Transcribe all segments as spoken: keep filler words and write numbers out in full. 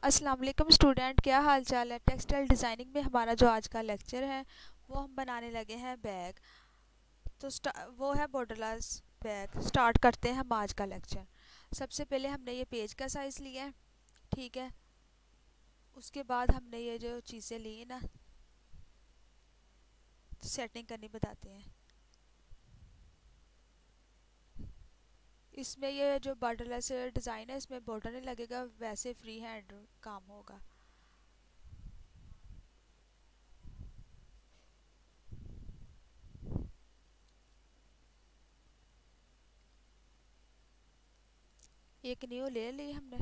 अस्सलाम वालेकुम स्टूडेंट, क्या हाल चाल है। टेक्सटाइल डिज़ाइनिंग में हमारा जो आज का लेक्चर है वो हम बनाने लगे हैं बैग। तो स्टा- वो है बॉर्डरलेस बैग। स्टार्ट करते हैं हम आज का लेक्चर। सबसे पहले हमने ये पेज का साइज़ लिया है, ठीक है। उसके बाद हमने ये जो चीज़ें ली ना, तो सेटिंग करनी बताते हैं। इसमें ये जो बॉर्डरलेस डिज़ाइन है इसमें बॉर्डर नहीं लगेगा, वैसे फ्री हैंड काम होगा। एक न्यू लेयर ली हमने,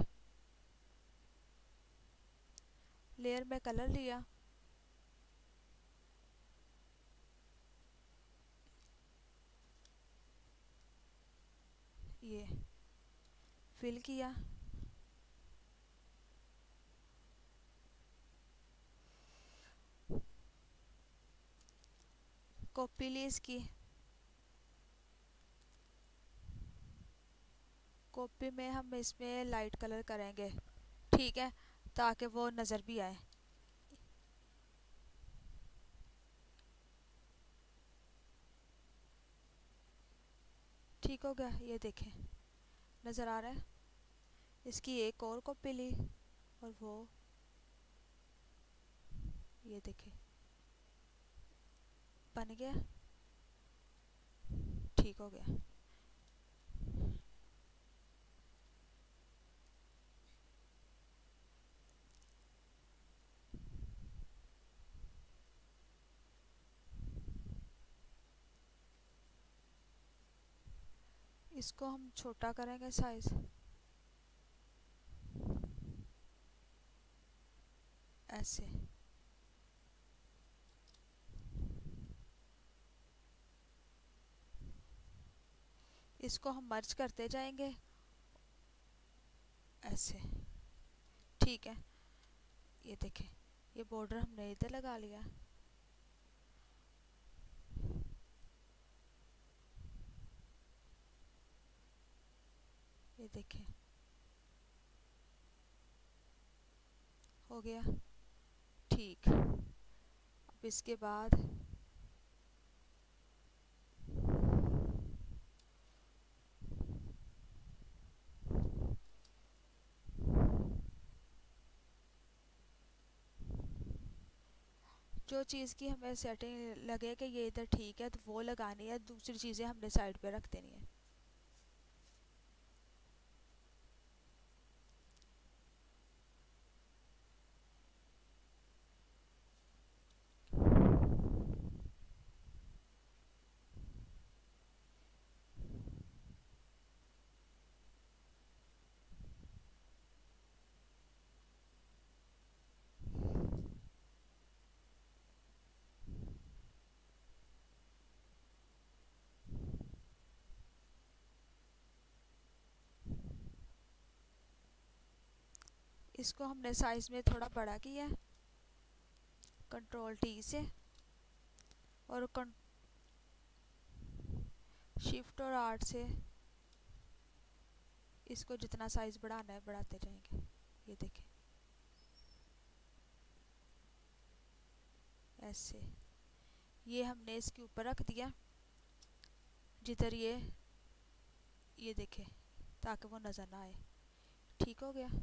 लेयर में कलर लिया, ये फिल किया। कॉपी ली इसकी, कॉपी में हम इसमें लाइट कलर करेंगे, ठीक है, ताकि वो नज़र भी आए। ठीक हो गया, ये देखें नज़र आ रहा है। इसकी एक और कॉपी ली और वो ये देखें बन गया, ठीक हो गया। इसको हम छोटा करेंगे साइज, ऐसे। इसको हम मर्ज करते जाएंगे, ऐसे, ठीक है। ये देखें, ये बॉर्डर हमने इधर लगा लिया, ये देखें हो गया, ठीक। अब इसके बाद जो चीज़ की हमें सेटिंग लगे कि ये इधर ठीक है तो वो लगानी है, दूसरी चीज़ें हमने साइड पे रख देनी है। इसको हमने साइज में थोड़ा बड़ा किया, कंट्रोल टी से, और शिफ्ट और आर्ट से इसको जितना साइज बढ़ाना है बढ़ाते जाएंगे। ये देखें ऐसे, ये हमने इसके ऊपर रख दिया जिधर ये ये देखें, ताकि वो नज़र ना आए। ठीक हो गया।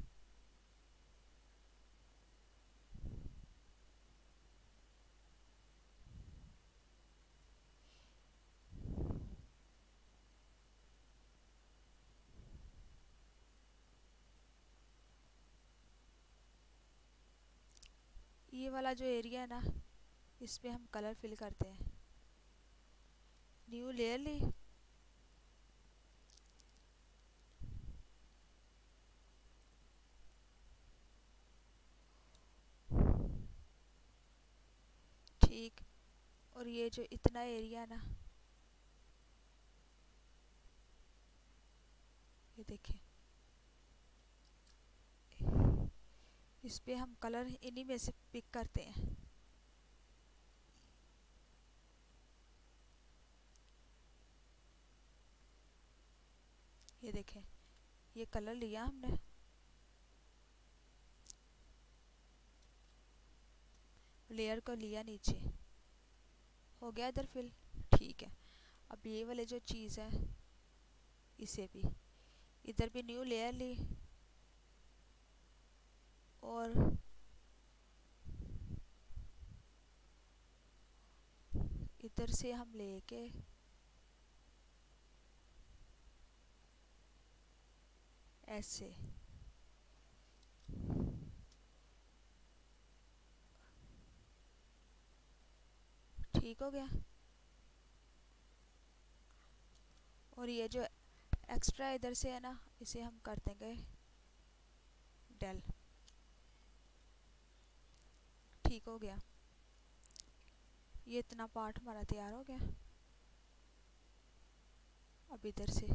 ये वाला जो एरिया है ना, इस पे हम कलर फिल करते हैं। न्यू लेयर ली, ठीक। और ये जो इतना एरिया ना, ये देखें, इस पे हम कलर इन्हीं में से पिक करते हैं। ये देखें, ये कलर लिया हमने, लेयर को लिया नीचे, हो गया इधर फिल। ठीक है, अब ये वाले जो चीज़ है इसे भी इधर भी न्यू लेयर ली और इधर से हम लेके ऐसे ठीक हो गया। और ये जो एक्स्ट्रा इधर से है ना, इसे हम कर देंगे डेल। ठीक हो गया, ये इतना पार्ट हमारा तैयार हो गया। अब इधर से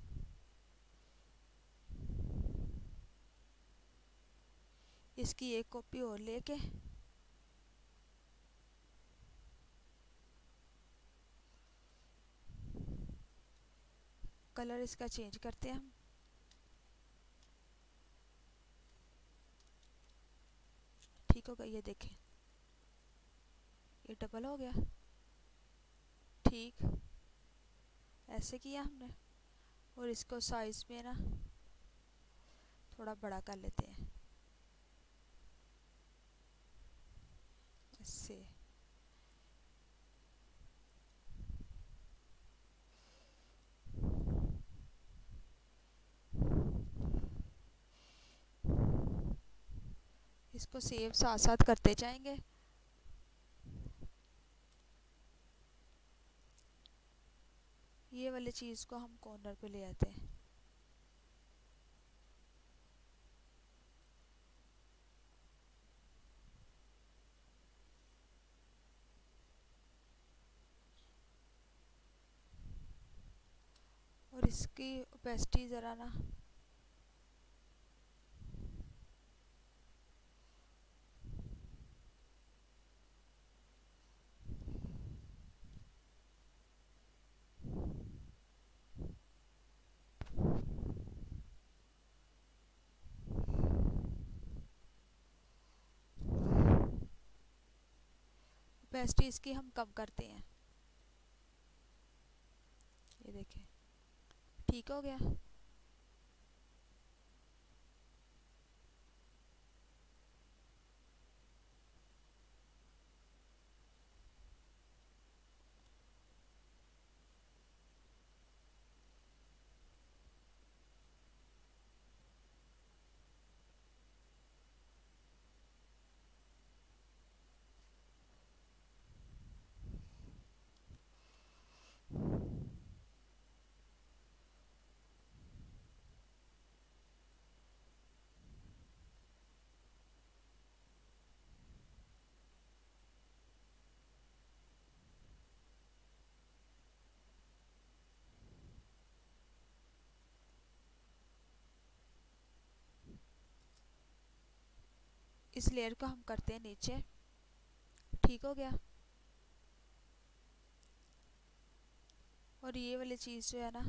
इसकी एक कॉपी और लेके कलर इसका चेंज करते हैं हम। ठीक हो गया, ये देखें ये डबल हो गया। ठीक ऐसे किया हमने। और इसको साइज में ना थोड़ा बड़ा कर लेते हैं ऐसे। इसको सेव साथ साथ करते जाएंगे। ये वाली चीज़ को हम कॉर्नर पे ले आते हैं। और इसकी ओपेसिटी ज़रा ना ओपेसिटी इसकी हम कम करते हैं। ये देखें ठीक हो गया। इस लेयर को हम करते हैं नीचे। ठीक हो गया। और ये वाली चीज़ जो है ना,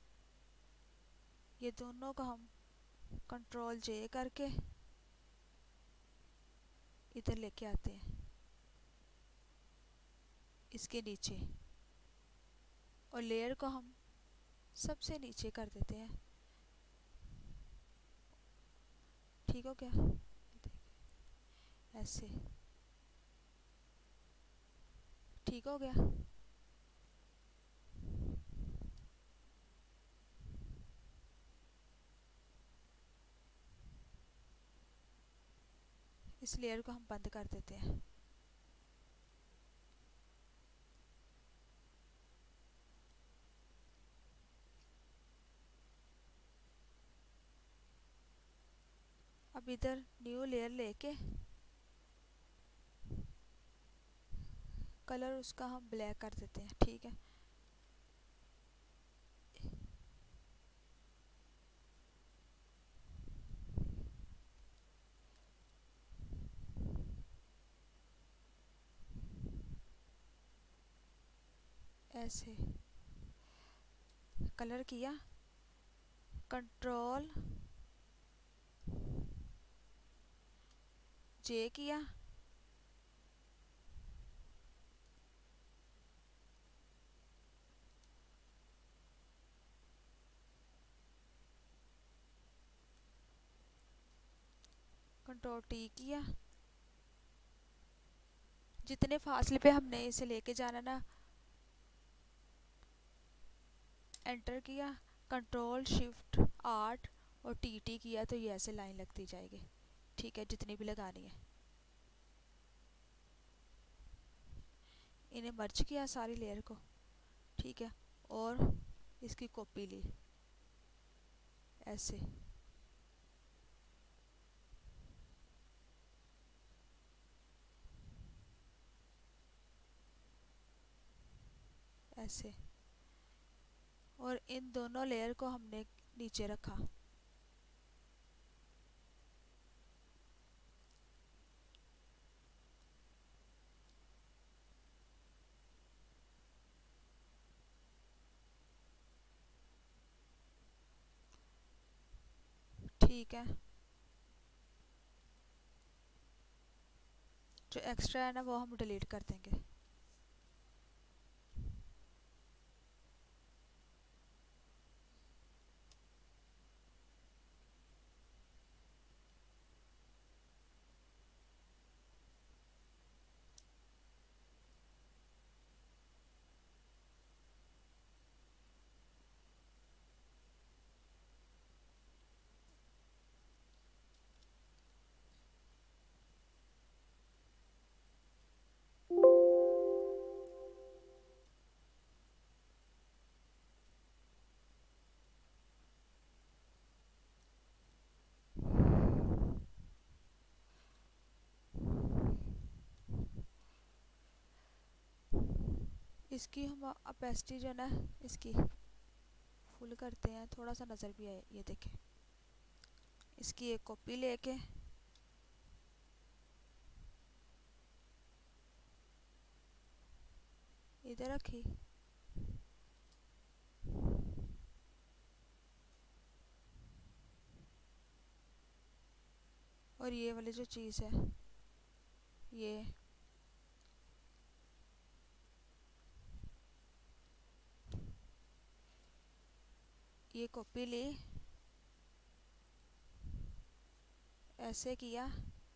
ये दोनों को हम कंट्रोल जे करके इधर लेके आते हैं इसके नीचे। और लेयर को हम सबसे नीचे कर देते हैं। ठीक हो गया, ऐसे। ठीक हो गया। इस लेयर को हम बंद कर देते हैं। अब इधर न्यू लेयर लेके कलर उसका हम ब्लैक कर देते हैं। ठीक है, ऐसे कलर किया, कंट्रोल जे किया कंट्रोल टी किया, जितने फासले पे हमने इसे लेके जाना ना, एंटर किया, कंट्रोल शिफ्ट आठ और टी टी किया तो ये ऐसे लाइन लगती जाएगी। ठीक है, जितनी भी लगानी है। इन्हें मर्ज किया सारी लेयर को। ठीक है, और इसकी कॉपी ली ऐसे, ऐसे, और इन दोनों लेयर को हमने नीचे रखा। ठीक है, जो एक्स्ट्रा है ना वो हम डिलीट कर देंगे। इसकी हम अपेसिटी जो है ना इसकी फुल करते हैं, थोड़ा सा नज़र भी आए। ये देखें, इसकी एक कॉपी लेके इधर रखी, और ये वाली जो चीज़ है ये ये कॉपी ली, ऐसे किया,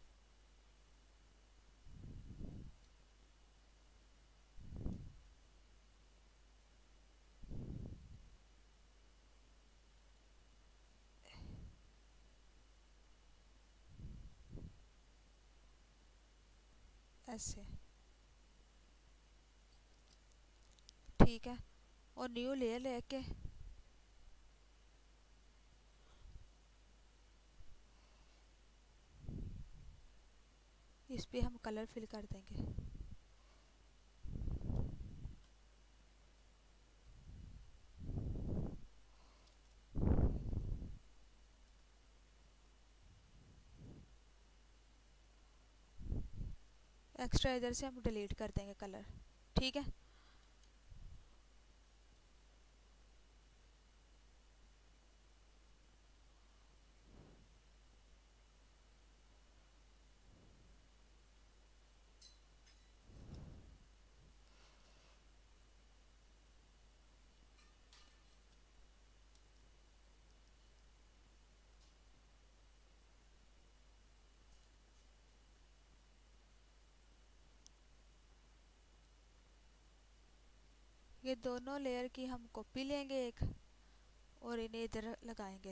ऐसे। ठीक है, और न्यू लेयर लेके इस पे हम कलर फिल कर देंगे। एक्स्ट्रा इधर से हम डिलीट कर देंगे कलर। ठीक है, ये दोनों लेयर की हम कॉपी लेंगे एक, और इन्हें इधर लगाएंगे।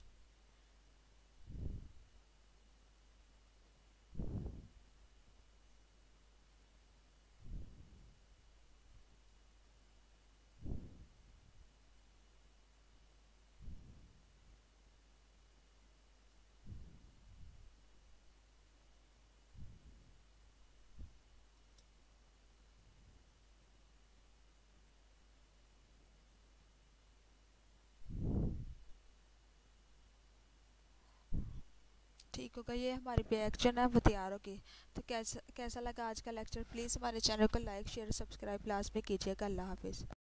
ठीक होगा, ये हमारी बैग जो है वो तैयार होगी। तो कैसा कैसा लगा आज का लेक्चर, प्लीज़ हमारे चैनल को लाइक शेयर सब्सक्राइब लास्ट में कीजिएगा। अल्लाह हाफिज़।